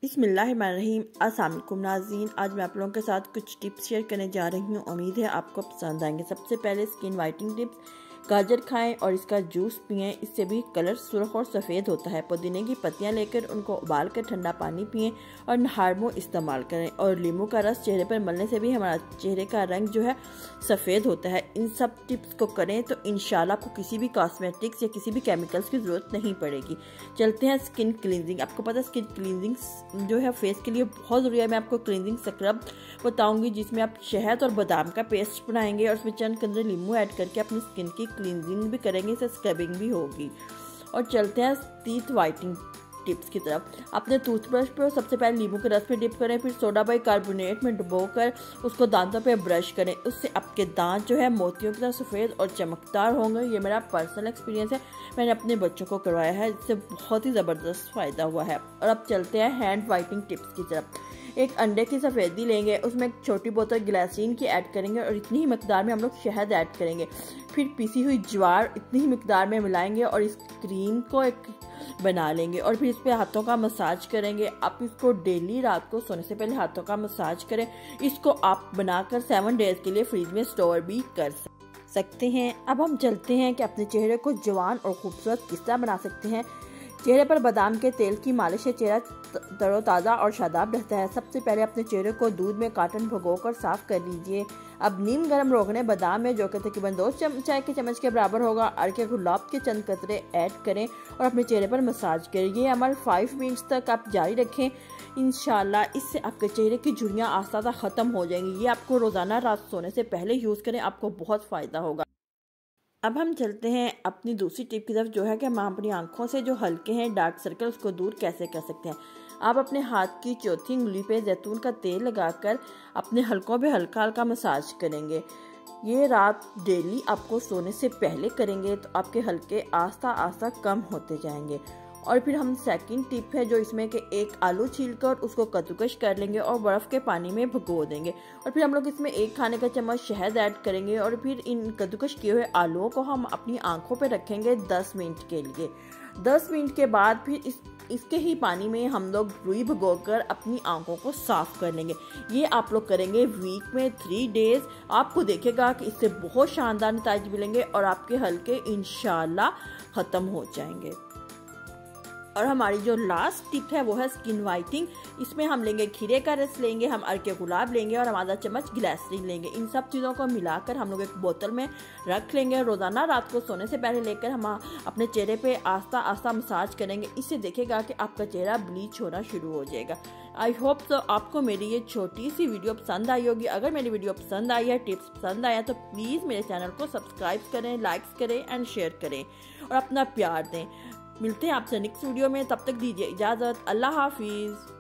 बिस्मिल्लाहिर्रहमानिर्रहीम। अस्सलाम वालेकुम नाज़रीन, आज मैं आप लोगों के साथ कुछ टिप्स शेयर करने जा रही हूँ। उम्मीद है आपको पसंद आएंगे। सबसे पहले स्किन वाइटनिंग टिप्स, गाजर खाएं और इसका जूस पिएं, इससे भी कलर सुर्ख और सफ़ेद होता है। पुदीने की पत्तियां लेकर उनको उबाल कर ठंडा पानी पिएं और हार्मो इस्तेमाल करें। और नींबू का रस चेहरे पर मलने से भी हमारा चेहरे का रंग जो है सफ़ेद होता है। इन सब टिप्स को करें तो इंशाल्लाह आपको किसी भी कॉस्मेटिक्स या किसी भी केमिकल्स की ज़रूरत नहीं पड़ेगी। चलते हैं स्किन क्लींजिंग। आपको पता है स्किन क्लींजिंग जो है फेस के लिए बहुत ज़रूरी है। मैं आपको क्लींजिंग स्क्रब बताऊंगी जिसमें आप शहद और बादाम का पेस्ट बनाएंगे और उसमें चंद के अंदर नींबू ऐड करके अपनी स्किन की क्लींजिंग भी करेंगे, इससे स्क्रबिंग भी होगी। और चलते हैं टीथ वाइटनिंग टिप्स की तरफ। अपने टूथब्रश पर सबसे पहले नींबू के रस पे डिप करें, फिर सोडा बाइकार्बोनेट में डुबोकर उसको दांतों पे ब्रश करें। उससे आपके दांत जो है मोतियों की तरह सफ़ेद और चमकदार होंगे। ये मेरा पर्सनल एक्सपीरियंस है, मैंने अपने बच्चों को करवाया है, इससे बहुत ही ज़बरदस्त फ़ायदा हुआ है। और अब चलते हैं हैंड वाइटनिंग टिप्स की तरफ। एक अंडे की सफ़ेदी लेंगे, उसमें एक छोटी बोतल ग्लिसरीन की ऐड करेंगे और इतनी ही मिकदार में हम लोग शहद ऐड करेंगे। फिर पिसी हुई ज्वार इतनी ही मिकदार में मिलाएंगे और इस क्रीम को एक बना लेंगे और फिर इस पर हाथों का मसाज करेंगे। आप इसको डेली रात को सोने से पहले हाथों का मसाज करें। इसको आप बनाकर 7 डेज के लिए फ्रिज में स्टोर भी कर सकते हैं। अब हम चलते हैं कि अपने चेहरे को जवान और खूबसूरत किस तरह बना सकते हैं। चेहरे पर बादाम के तेल की मालिश से चेहरा तरोताज़ा और शादाब रहता है। सबसे पहले अपने चेहरे को दूध में कॉटन भिगोकर साफ कर लीजिए। अब नीम गर्म रोकने बादाम में जो कि तकरीबन 2 चाय के चम्मच के बराबर होगा, अर्के गुलाब के चंद कतरे ऐड करें और अपने चेहरे पर मसाज करें। ये अमल 5 मिनट्स तक आप जारी रखें। इंशाल्लाह इससे आपके चेहरे की झुर्रियाँ आस्ता ख़त्म हो जाएंगी। ये आपको रोज़ाना रात सोने से पहले यूज़ करें, आपको बहुत फ़ायदा होगा। अब हम चलते हैं अपनी दूसरी टिप की तरफ, जो है कि हम अपनी आंखों से जो हल्के हैं डार्क सर्कल उसको दूर कैसे कर सकते हैं। आप अपने हाथ की चौथी उंगली पे जैतून का तेल लगाकर अपने हलकों पे हल्का हल्का मसाज करेंगे। ये रात डेली आपको सोने से पहले करेंगे तो आपके हल्के आस्ता आस्ता कम होते जाएंगे। और फिर हम सेकंड टिप है जो इसमें कि एक आलू छीलकर उसको कद्दूकश कर लेंगे और बर्फ़ के पानी में भिगो देंगे और फिर हम लोग इसमें 1 खाने का चम्मच शहद ऐड करेंगे और फिर इन कद्दूकश किए हुए आलूओं को हम अपनी आंखों पे रखेंगे 10 मिनट के लिए। 10 मिनट के बाद फिर इसके ही पानी में हम लोग रुई भिगोकर अपनी आंखों को साफ कर लेंगे। ये आप लोग करेंगे वीक में 3 डेज। आपको देखेगा कि इससे बहुत शानदार नतीजे मिलेंगे और आपके हल्के इंशाल्लाह ख़त्म हो जाएंगे। और हमारी जो लास्ट टिप है वो है स्किन वाइटनिंग। इसमें हम लेंगे खीरे का रस लेंगे, हम अर्के गुलाब लेंगे और हम आधा चम्मच ग्लिसरीन लेंगे। इन सब चीज़ों को मिलाकर हम लोग एक बोतल में रख लेंगे। रोज़ाना रात को सोने से पहले लेकर हम अपने चेहरे पे आस्ता आस्ता मसाज करेंगे। इससे देखेगा कि आपका चेहरा ब्लीच होना शुरू हो जाएगा। आई होप तो आपको मेरी ये छोटी सी वीडियो पसंद आई होगी। अगर मेरी वीडियो पसंद आई है, टिप्स पसंद आया तो प्लीज़ मेरे चैनल को सब्सक्राइब करें, लाइक्स करें एंड शेयर करें और अपना प्यार दें। मिलते हैं आपसे नेक्स्ट वीडियो में, तब तक दीजिए इजाज़त। अल्लाह हाफिज़।